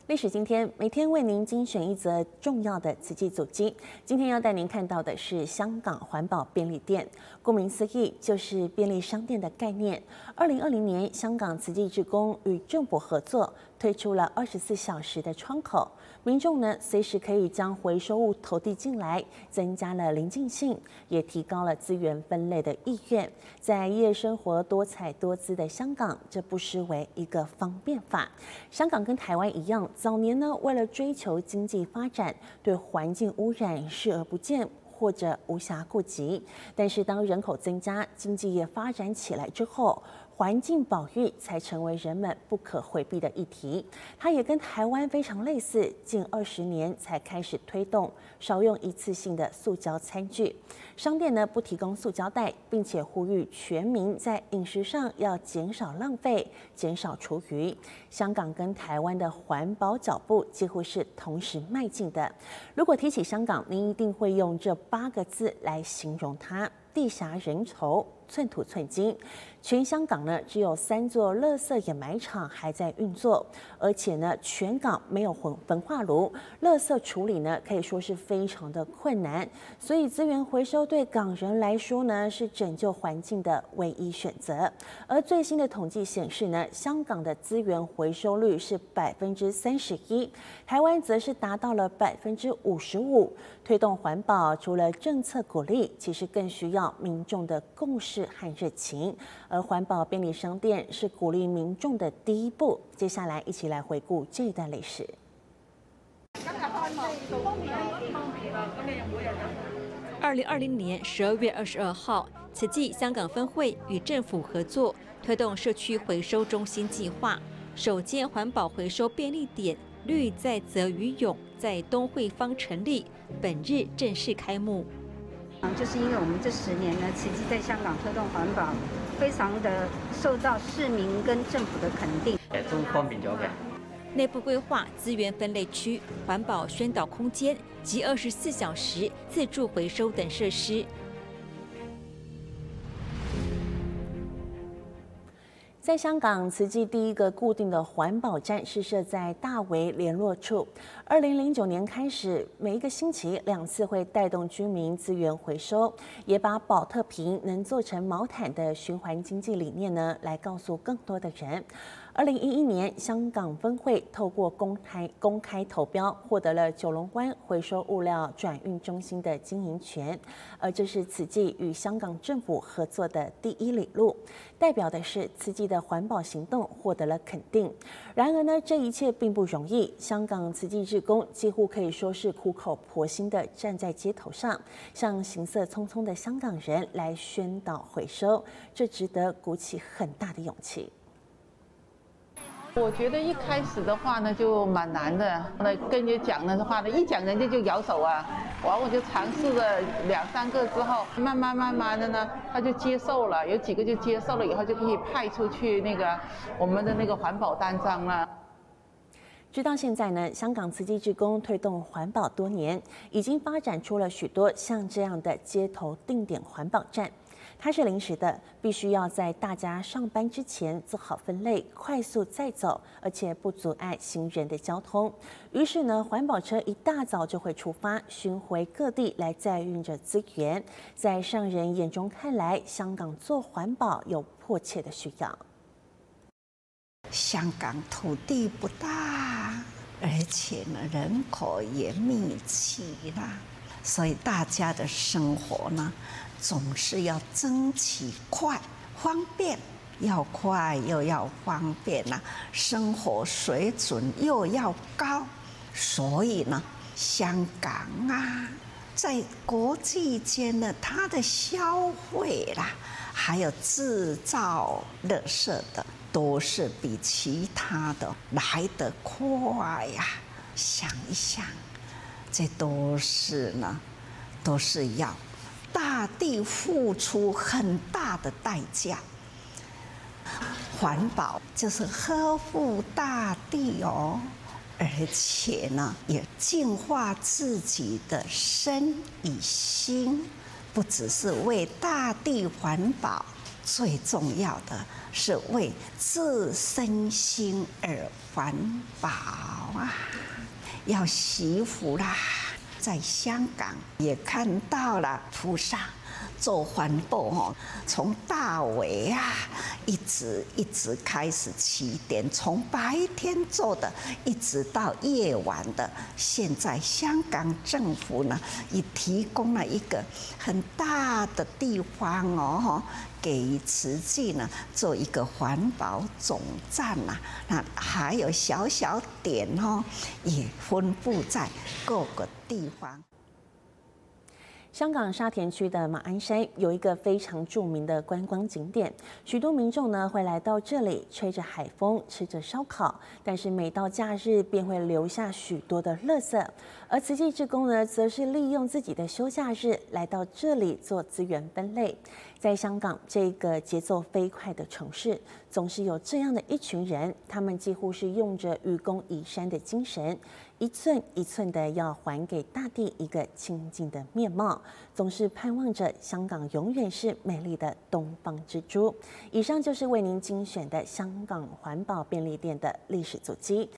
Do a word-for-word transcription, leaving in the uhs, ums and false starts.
历史今天每天为您精选一则重要的慈济足迹。今天要带您看到的是香港环保便利店，顾名思义就是便利商店的概念。二零二零年，香港慈济志工与政府合作，推出了二十四小时的窗口，民众呢随时可以将回收物投递进来，增加了邻近性，也提高了资源分类的意愿。在夜生活多彩多姿的香港，这不失为一个方便法。香港跟台湾一样。 早年呢，为了追求经济发展，对环境污染视而不见，或者无暇顾及。但是当人口增加，经济业发展起来之后，环境保育才成为人们不可回避的议题。它也跟台湾非常类似，近二十年才开始推动少用一次性的塑胶餐具。商店呢不提供塑胶袋，并且呼吁全民在饮食上要减少浪费、减少厨余。香港跟台湾的环保脚步几乎是同时迈进的。如果提起香港，您一定会用这八个字来形容它：地狭人稠。 寸土寸金，全香港呢只有三座垃圾掩埋场还在运作，而且呢全港没有焚焚化炉，垃圾处理呢可以说是非常的困难，所以资源回收对港人来说呢是拯救环境的唯一选择。而最新的统计显示呢，香港的资源回收率是百分之三十一，台湾则是达到了百分之五十五。推动环保，除了政策鼓励，其实更需要民众的共识 和热情，而环保便利商店是鼓励民众的第一步。接下来，一起来回顾这一段历史。 二零二零年十二月二十二号，慈济香港分会与政府合作，推动社区回收中心计划，首间环保回收便利点“绿在泽与永”在东汇坊成立，本日正式开幕。 就是因为我们这十年呢，慈济在香港推动环保，非常的受到市民跟政府的肯定， 誒都方便咗嘅。 內部規劃資源分類區、環保宣導空間及二十四小時自助回收等設施。 在香港，慈济第一个固定的环保站是设在大围联络处。二零零九年开始，每一个星期两次会带动居民资源回收，也把保特瓶能做成毛毯的循环经济理念呢，来告诉更多的人。 二零一一年，香港分会透过公开公开投标，获得了九龙湾回收物料转运中心的经营权，而这是慈济与香港政府合作的第一里路，代表的是慈济的环保行动获得了肯定。然而呢，这一切并不容易，香港慈济志工几乎可以说是苦口婆心的站在街头上，向行色匆匆的香港人来宣导回收，这值得鼓起很大的勇气。 我觉得一开始的话呢，就蛮难的。那跟人讲的话呢，一讲人家就摇手啊。完我就尝试了两三个之后，慢慢慢慢的呢，他就接受了。有几个就接受了以后，就可以派出去那个我们的那个环保单张了。 直到现在呢，香港慈济志工推动环保多年，已经发展出了许多像这样的街头定点环保站。它是临时的，必须要在大家上班之前做好分类，快速再走，而且不阻碍行人的交通。于是呢，环保车一大早就会出发，巡回各地来载运着资源。在上人眼中看来，香港做环保有迫切的需要。 香港土地不大，而且呢人口也密集啦，所以大家的生活呢总是要争取快、方便，要快又要方便呐、啊，生活水准又要高，所以呢，香港啊，在国际间呢，它的消费啦，还有制造垃圾的。 都是比其他的来得快呀！想一想，这都是呢，都是要大地付出很大的代价。环保就是呵护大地哦，而且呢，也净化自己的身与心，不只是为大地环保。 最重要的是为自身心而环保。 啊，要惜福啦。在香港也看到了菩萨做环保哦，从大围啊，一直一直开始起点，从白天做的，一直到夜晚的。现在香港政府呢，也提供了一个很大的地方哦，给慈济呢做一个环保总站呐、啊。那还有小小点哦，也分布在各个地方。 香港沙田区的马鞍山有一个非常著名的观光景点，许多民众呢会来到这里，吹着海风，吃着烧烤，但是每到假日便会留下许多的垃圾。而慈济志工呢，则是利用自己的休假日来到这里做资源分类。在香港这个节奏飞快的城市，总是有这样的一群人，他们几乎是用着愚公移山的精神，一寸一寸的要还给大地一个清净的面貌，总是盼望着香港永远是美丽的东方之珠。以上就是为您精选的香港环保便利店的历史足迹。